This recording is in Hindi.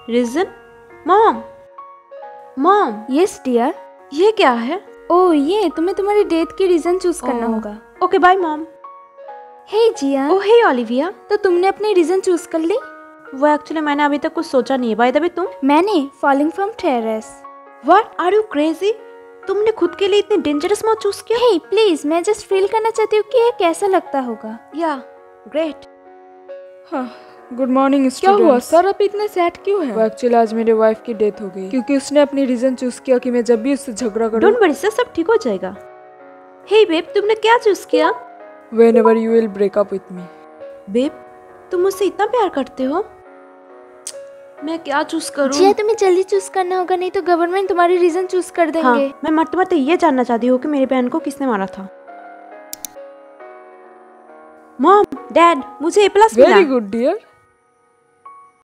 Reason? Mom mom. Yes dear. ये क्या है? ओह ये तुम्हें तुम्हारी डेथ की रीजन चूज करना होगा। Okay bye mom. Hey Jiya. Oh hey Olivia. तो तुमने अपनी रीजन चूज कर ली? वो एक्चुअली मैंने अभी तक कुछ सोचा नहीं है। बाय द वे तुम? मैंने falling from terrace. What are you crazy? तुमने खुद के लिए इतनी डेंजरस मौत चूज किया? हे प्लीज, मैं जस्ट फील करना चाहती हूँ कि ये कैसा लगता होगा। या ग्रेट। हाँ गुड मॉर्निंग स्टूडेंट्स। क्या हुआ सर, आप इतने सैड क्यों हैं? वो एक्चुअली आज मेरे वाइफ की डेथ हो गई क्योंकि उसने अपनी रीजन चूज किया कि मैं जब भी उससे झगड़ा करूं। डोंट वरी सर, सब ठीक हो जाएगा। हे बेब, तुमने क्या चूज किया? Whenever you will break up with me. Babe, तुम मुझसे इतना प्यार करते हो? मैं क्या चूज करूं? जिया तुम्हें जल्दी चूज करना होगा, नहीं तो गवर्नमेंट तुम्हारी रीजन चूज कर देंगे। हाँ, मैं मरते मरते ये जानना चाहती हूँ कि मेरी बहन को किसने मारा था। मॉम, डैड, मुझे A+ मिला। Very good dear.